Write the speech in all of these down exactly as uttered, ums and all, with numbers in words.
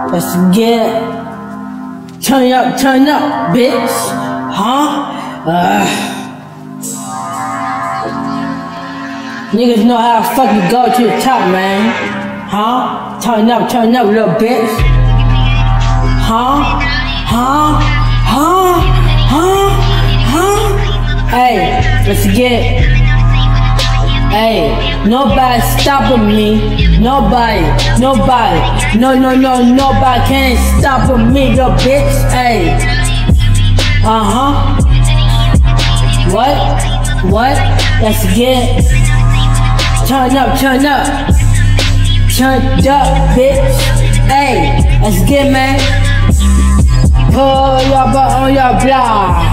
Let's get it. Turn up, turn up, bitch. Huh? Uh. Niggas know how to fucking go to the top, man. Huh? Turn up, turn up, little bitch. Huh? Huh? Huh? Huh? Huh? Hey, let's get it. Hey, nobody stopping me. Nobody, nobody. No, no, no, nobody can't stop me, little bitch. Hey. Uh-huh. What? What? Let's get it. Turn up, turn up. Turn up, bitch. Hey, let's get it, man. Pull your butt on your block.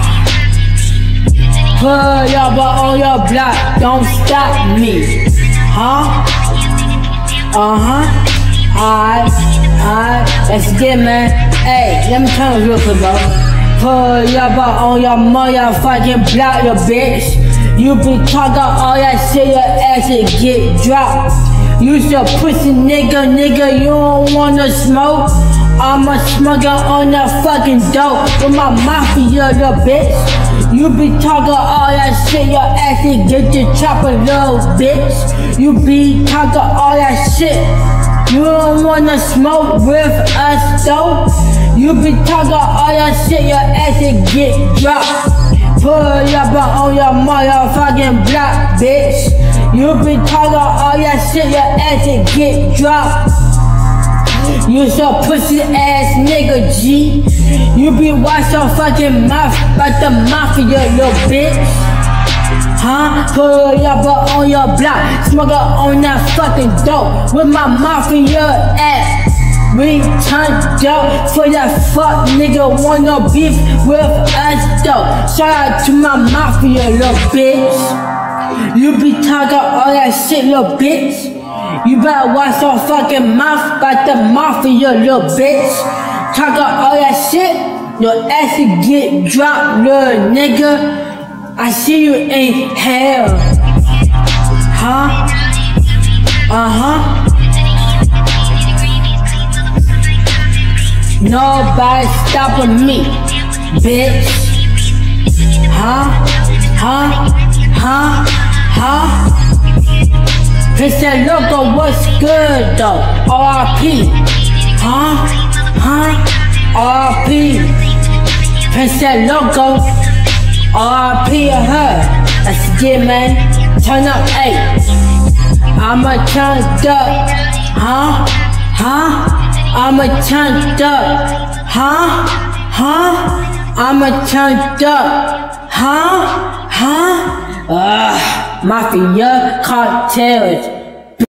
Pull your butt on your block. Don't stop me. Huh? Uh-huh. Alright, alright. Let's get it, man. Hey, let me turn it real quick, bro. Pull your butt on your motherfucking block, you bitch. You be talking all that shit, your ass will get dropped. You some pussy nigga, nigga, you don't wanna smoke? I'm a smoker on that fucking dope with my mafia, little bitch. You be talking all that shit, your ass will get the chopper, little bitch. You be talking all that shit. You don't wanna smoke with us though. You be talking all that shit, your ass will get dropped. Pull your butt on your motherfucking block, bitch. You be talking all that shit, your ass will get dropped. You so pussy ass nigga, G. You be watch your fucking mouth like the mafia, little bitch. Huh? Pull your butt on your block, smoke on that fucking dope with my mafia ass. We turned up for that fuck nigga wanna beef with us though. Shout out to my mafia, little bitch. You be talking all that shit, little bitch. You better watch your fucking mouth like the mafia, little bitch. Talking all that shit, your ass will get dropped, little nigga. I see you in hell. Huh? Uh-huh. Nobody stopping me, bitch. Huh? Huh? Huh? Huh? He said, Loko, what's good though? R I P. Huh? Huh? R I P. He said, Loko, R I P to her. Let's get it, man. Turn up, hey. I'ma turn up. Huh? Huh? I'ma turn up. Huh? Huh? I'ma turn up. Huh? Huh? Ugh. Mafia cartels.